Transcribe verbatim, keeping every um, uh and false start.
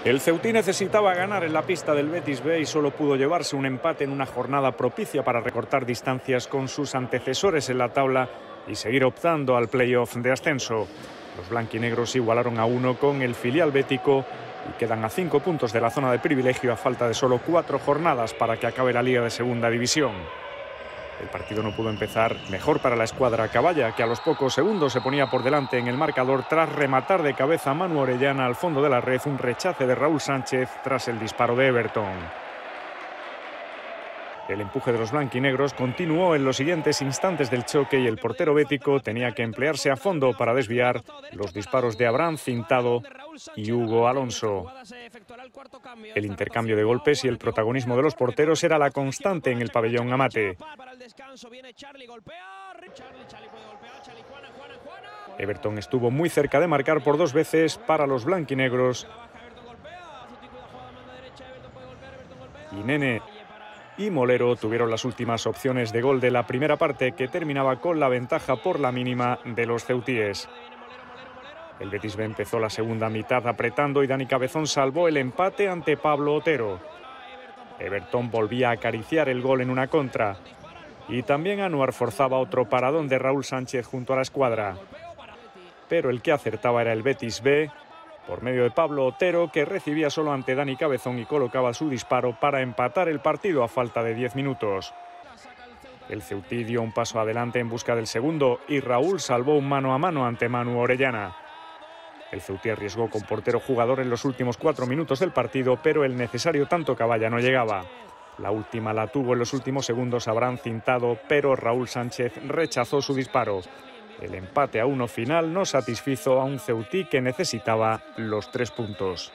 El Ceutí necesitaba ganar en la pista del Betis B y solo pudo llevarse un empate en una jornada propicia para recortar distancias con sus antecesores en la tabla y seguir optando al playoff de ascenso. Los blanquinegros igualaron a uno con el filial bético y quedan a cinco puntos de la zona de privilegio a falta de solo cuatro jornadas para que acabe la Liga de Segunda División. El partido no pudo empezar mejor para la escuadra caballa, que a los pocos segundos se ponía por delante en el marcador tras rematar de cabeza a Manu Orellana al fondo de la red, un rechace de Raúl Sánchez tras el disparo de Everton. El empuje de los blanquinegros continuó en los siguientes instantes del choque y el portero bético tenía que emplearse a fondo para desviar los disparos de Abraham Cintado y Hugo Alonso. El intercambio de golpes y el protagonismo de los porteros era la constante en el pabellón Amate. Everton estuvo muy cerca de marcar por dos veces para los blanquinegros y Nene y Molero tuvieron las últimas opciones de gol de la primera parte, que terminaba con la ventaja por la mínima de los ceutíes. El Betis B empezó la segunda mitad apretando y Dani Cabezón salvó el empate ante Pablo Otero. Everton volvía a acariciar el gol en una contra y también Anuar forzaba otro paradón de Raúl Sánchez junto a la escuadra. Pero el que acertaba era el Betis B, por medio de Pablo Otero, que recibía solo ante Dani Cabezón y colocaba su disparo para empatar el partido a falta de diez minutos. El Ceutí dio un paso adelante en busca del segundo y Raúl salvó un mano a mano ante Manu Orellana. El Ceutí arriesgó con portero jugador en los últimos cuatro minutos del partido, pero el necesario tanto caballa no llegaba. La última la tuvo en los últimos segundos Abraham Cintado, pero Raúl Sánchez rechazó su disparo. El empate a uno final no satisfizo a un Ceutí que necesitaba los tres puntos.